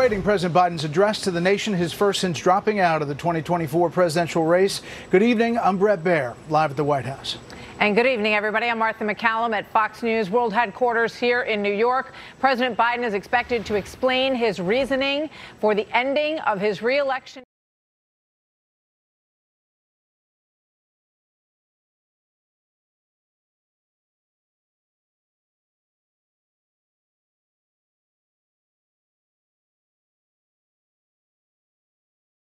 awaiting President Biden's address to the nation, his first since dropping out of the 2024 presidential race. Good evening. I'm Bret Baier, live at the White House. And good evening, everybody. I'm Martha MacCallum at Fox News World Headquarters here in New York. President Biden is expected to explain his reasoning for the ending of his re-election.